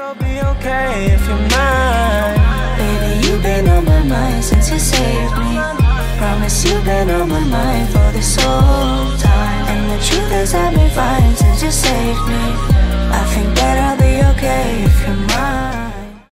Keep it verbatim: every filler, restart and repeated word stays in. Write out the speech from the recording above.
I'll be okay if you're mine. Baby, you've been on my mind since you saved me. Promise you've been on my mind for this whole time. And the truth is I've been fine since you saved me.